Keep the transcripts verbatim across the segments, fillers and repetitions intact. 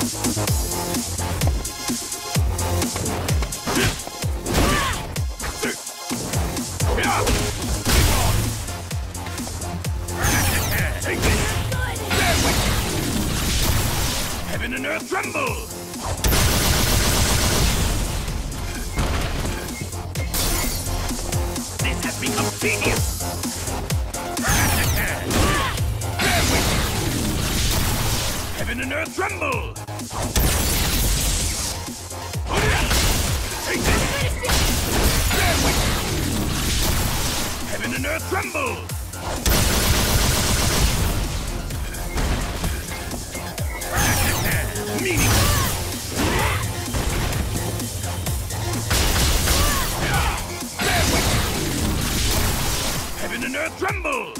Take this! Heaven and earth tremble! This has become tedious! Heaven and earth tremble! Take this! Heaven and earth tremble! Meaning! Heaven and earth tremble!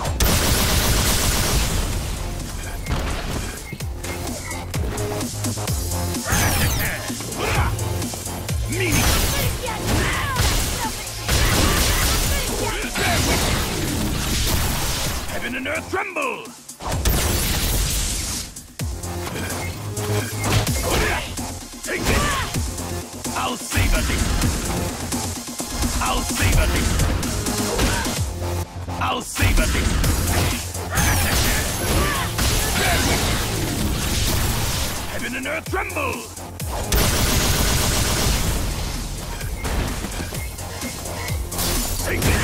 Meaning! Heaven and earth tremble! Take this! I'll savor this! I'll savor this! I'll savor this! Heaven and earth tremble! Take this!